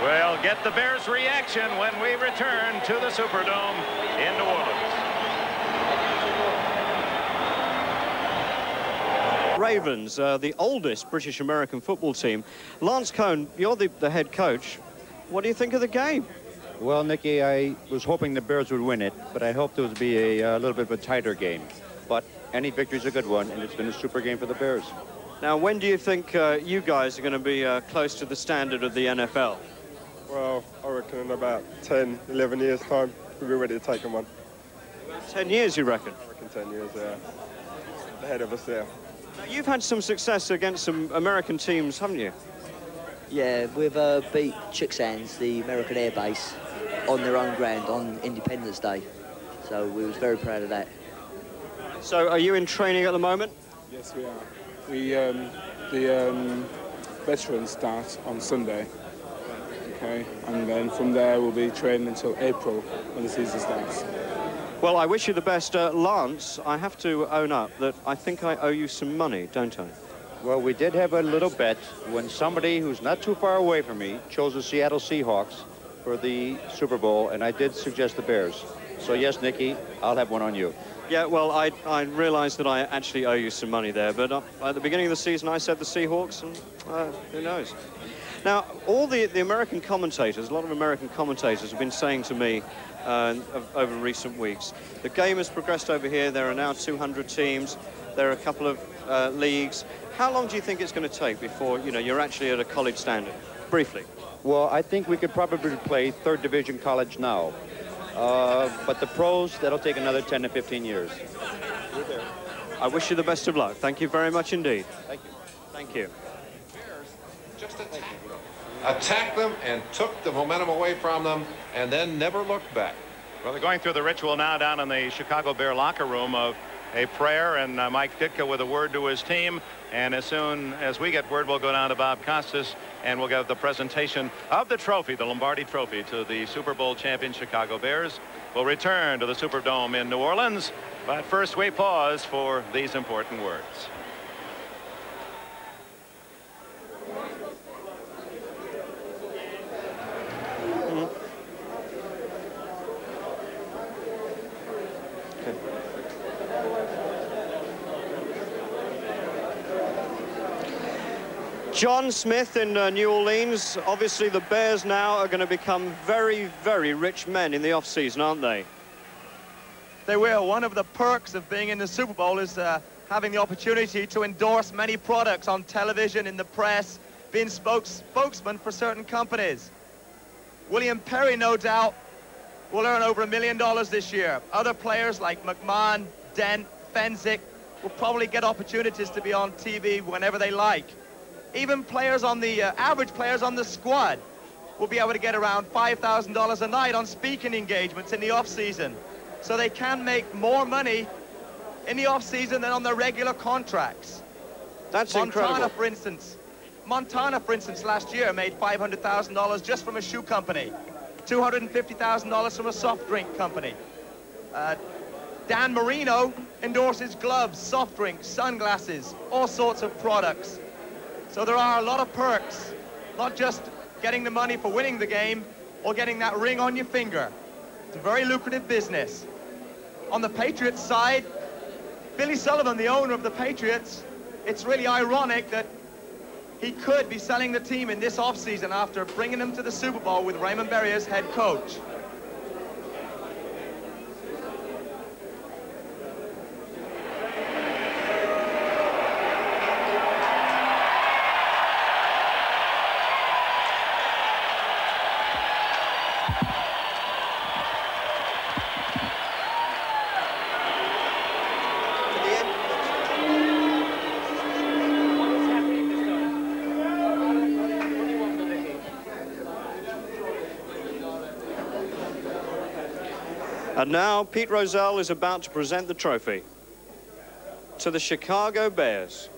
We'll get the Bears' reaction when we return to the Superdome in New Orleans. Ravens, the oldest British American football team. Lance Cohn, you're the head coach. What do you think of the game? Well, Nicky, I was hoping the Bears would win it, but I hoped it would be a little bit of a tighter game. But any victory is a good one, and it's been a super game for the Bears. Now, when do you think you guys are going to be close to the standard of the NFL? Well, I reckon in about 10, 11 years' time, we'll be ready to take them on. 10 years, you reckon? I reckon 10 years, yeah. Ahead of us there. Now, you've had some success against some American teams, haven't you? Yeah, we've beat Chicksands, the American Air Base, on their own ground on Independence Day. So we was very proud of that. So are you in training at the moment? Yes, we are. The veterans start on Sunday. Okay, and then from there we'll be training until April when the season starts. Well, I wish you the best. Lance, I have to own up that I think I owe you some money, don't I? Well, we did have a little bet when somebody who's not too far away from me chose the Seattle Seahawks for the Super Bowl, and I did suggest the Bears. So yes, Nicky, I'll have one on you. Yeah, well, I realized that I actually owe you some money there, but at the beginning of the season I said the Seahawks, and who knows. Now, all the American commentators, a lot of American commentators have been saying to me over recent weeks, the game has progressed over here. There are now 200 teams. There are a couple of leagues. How long do you think it's going to take before, you know, you're actually at a college standard? Briefly. Well, I think we could probably play third division college now. But the pros, that'll take another 10 to 15 years. I wish you the best of luck. Thank you very much indeed. Thank you. Thank you. Just attacked them and took the momentum away from them and then never looked back. Well, they're going through the ritual now down in the Chicago Bear locker room of a prayer, and Mike Ditka with a word to his team. And as soon as we get word, we'll go down to Bob Costas and we'll get the presentation of the trophy, the Lombardi Trophy, to the Super Bowl champion Chicago Bears. We'll return to the Superdome in New Orleans, but first we pause for these important words. John Smith in New Orleans. Obviously, the Bears now are going to become very, very rich men in the off-season, aren't they? They will. One of the perks of being in the Super Bowl is having the opportunity to endorse many products on television, in the press, being spokesman for certain companies. William Perry, no doubt, will earn over $1 million this year. Other players like McMahon, Dent, Fenwick will probably get opportunities to be on TV whenever they like. Even players on the average players on the squad will be able to get around $5,000 a night on speaking engagements in the off-season. So they can make more money in the off-season than on their regular contracts. That's incredible. Montana, for instance, last year made $500,000 just from a shoe company, $250,000 from a soft drink company. Dan Marino endorses gloves, soft drinks, sunglasses, all sorts of products. So there are a lot of perks, not just getting the money for winning the game or getting that ring on your finger. It's a very lucrative business. On the Patriots side, Billy Sullivan, the owner of the Patriots, it's really ironic that he could be selling the team in this offseason after bringing them to the Super Bowl with Raymond Berry as head coach. And now Pete Rozelle is about to present the trophy to the Chicago Bears.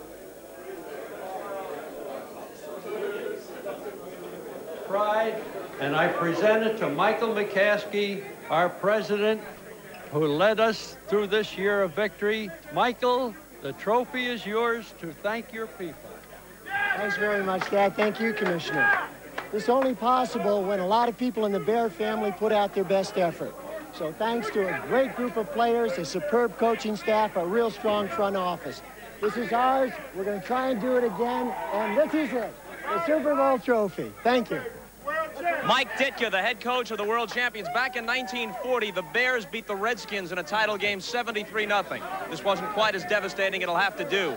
Pride, and I present it to Michael McCaskey, our president, who led us through this year of victory. Michael, the trophy is yours to thank your people. Thanks very much, Dad. Thank you, Commissioner. This is only possible when a lot of people in the Bear family put out their best effort. So thanks to a great group of players, a superb coaching staff, a real strong front office. This is ours. We're going to try and do it again. And this is it, the Super Bowl trophy. Thank you. Mike Ditka, the head coach of the world champions. Back in 1940, the Bears beat the Redskins in a title game 73-0. This wasn't quite as devastating. It'll have to do.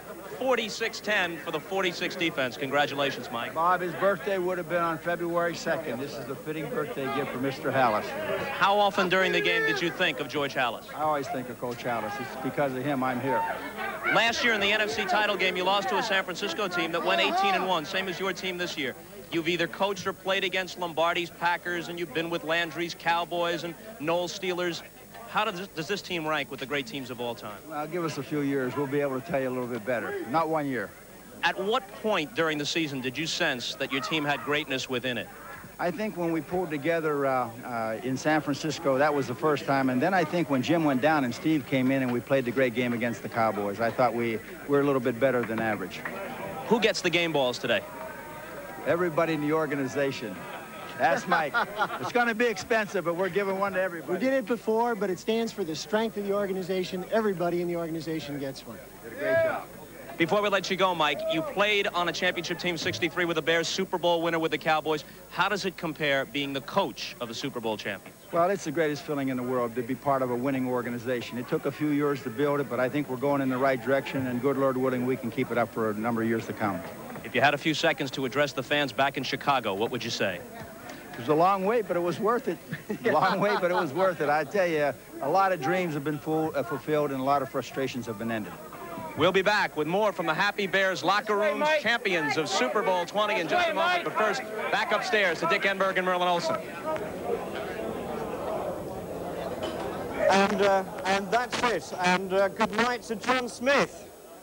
46-10 for the 46 defense. Congratulations, Mike. Bob, his birthday would have been on February 2nd. This is the fitting birthday gift for Mr. Hallis. How often during the game did you think of George Hallis? I always think of Coach Hallis. It's because of him I'm here. Last year in the NFC title game, you lost to a San Francisco team that went 18-1, same as your team this year. You've either coached or played against Lombardi's Packers, and you've been with Landry's Cowboys and Noel Steelers. How does this team rank with the great teams of all time? Well, give us a few years. We'll be able to tell you a little bit better. Not 1 year. At what point during the season did you sense that your team had greatness within it? I think when we pulled together in San Francisco, that was the first time. And then I think when Jim went down and Steve came in and we played the great game against the Cowboys, I thought we were a little bit better than average. Who gets the game balls today? Everybody in the organization. Ask Mike. It's going to be expensive, but we're giving one to everybody. We did it before, but it stands for the strength of the organization. Everybody in the organization gets one. Did a great job. Before we let you go, Mike, you played on a championship team 63 with the Bears, Super Bowl winner with the Cowboys. How does it compare being the coach of the Super Bowl champions? Well, it's the greatest feeling in the world to be part of a winning organization. It took a few years to build it, but I think we're going in the right direction, and good Lord willing, we can keep it up for a number of years to come. If you had a few seconds to address the fans back in Chicago, what would you say? It was a long wait, but it was worth it. Long wait, but it was worth it. I tell you, a lot of dreams have been fulfilled and a lot of frustrations have been ended. We'll be back with more from the Happy Bears locker rooms, champions of Super Bowl 20 in just a moment. But first, back upstairs to Dick Enberg and Merlin Olsen. And that's it. And good night to John Smith.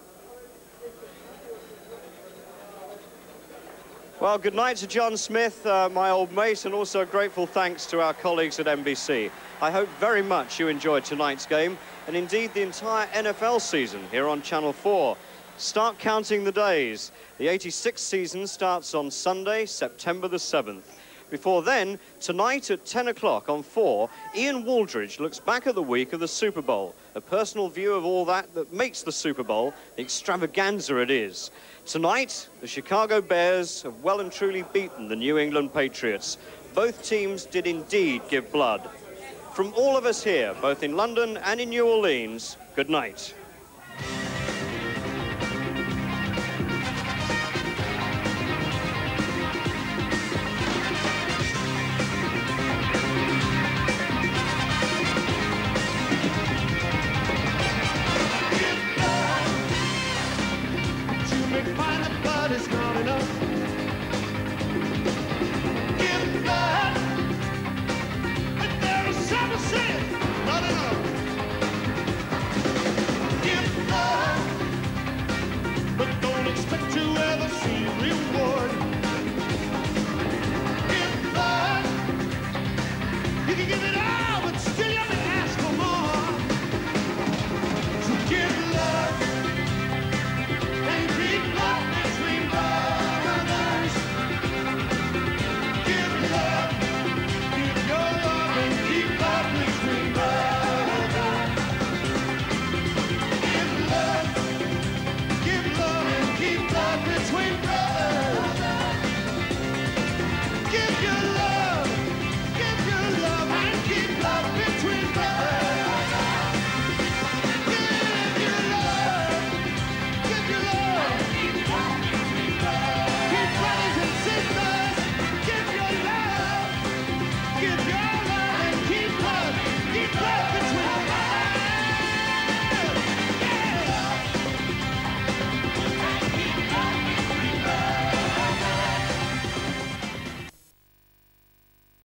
Well, good night to John Smith, my old mate, and also grateful thanks to our colleagues at NBC. I hope very much you enjoyed tonight's game, and indeed the entire NFL season here on Channel 4. Start counting the days. The 86th season starts on Sunday, September the 7th. Before then, tonight at 10 o'clock on 4, Ian Waldridge looks back at the week of the Super Bowl, a personal view of all that makes the Super Bowl the extravaganza it is. Tonight, the Chicago Bears have well and truly beaten the New England Patriots. Both teams did indeed give blood. From all of us here, both in London and in New Orleans, good night.